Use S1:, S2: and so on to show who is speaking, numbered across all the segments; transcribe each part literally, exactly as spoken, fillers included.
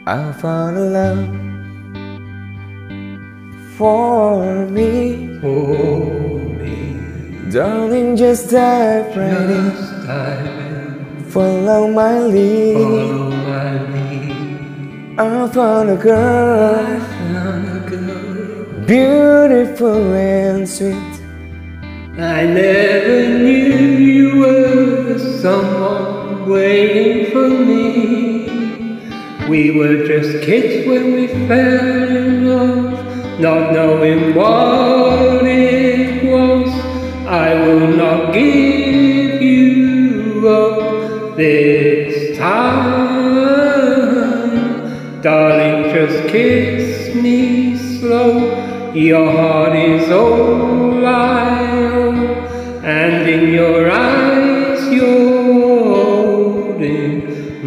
S1: I found a love for me.
S2: For me.
S1: Darling, just dive right in.
S2: Just dive in.
S1: Follow my lead.
S2: Follow my lead.
S1: I found a girl.
S2: I found a girl.
S1: Beautiful and sweet.
S2: I never knew you were someone waiting for me. We were just kids when we fell in love, not knowing what it was. I will not give you up this time. Darling, just kiss me slow. Your heart is all I own, and in your eyes you're holding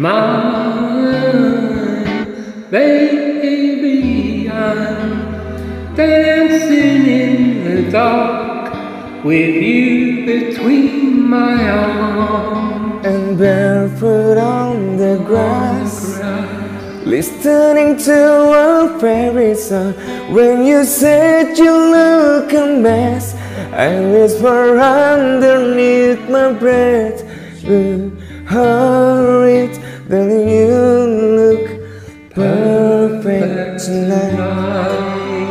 S2: mine. Baby, I'm dancing in the dark with you between my arms,
S1: and barefoot on the grass, listening to a fairy song. When you said you look a mess, I whisper underneath my breath, "Ooh, hurry, then you look perfect tonight."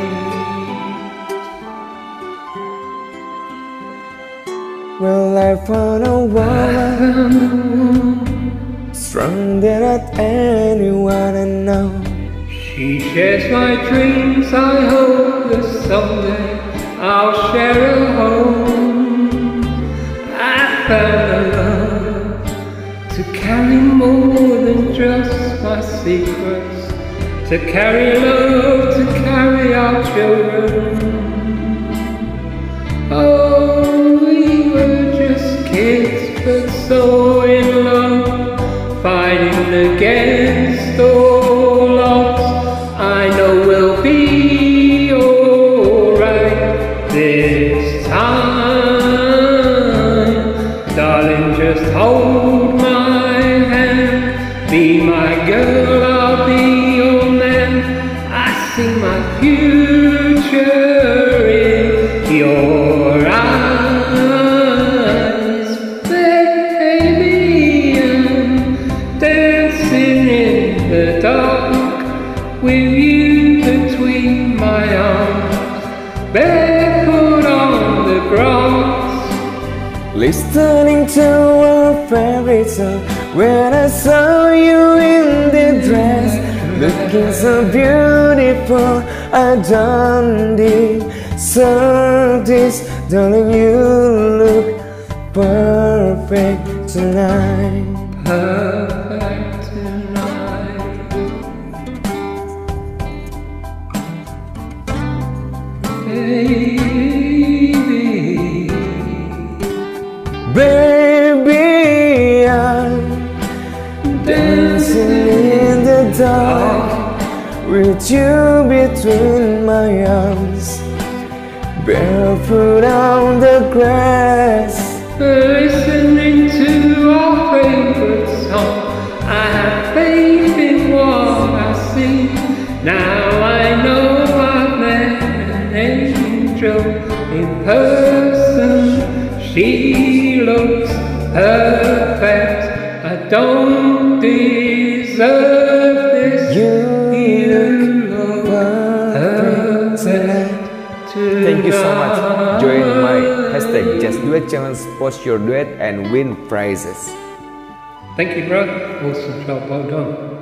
S1: Well, I found a woman stronger than anyone I know.
S2: She shares my dreams. I hope that someday I'll share a home. I found a love to carry more than just my secrets, to carry love, to carry our children. Oh, we were just kids, but so in love, fighting against all odds. I know we'll be alright this time. Darling, just hold my hand. Be my girl, I'll be your man. I see my future in your eyes. Baby, I'm dancing in the dark with you between my arms, barefoot on the grass,
S1: listening to a fairy song. When I saw you in the dress, looking so beautiful, I don't deserve this. Darling, you look perfect tonight.
S2: Perfect tonight. Baby,
S1: Baby, I'm dancing in the dark with you between my arms, barefoot on the grass,
S2: listening to our favorite song. I have faith in what I see. Now I know I've met an angel in person. She looks perfect. I don't deserve this.
S1: You
S2: look
S1: perfect tonight. Thank you so much. Join my hashtag Just Duet Challenge, post your duet and win prizes.
S2: Thank you, bro. Awesome job. Well done.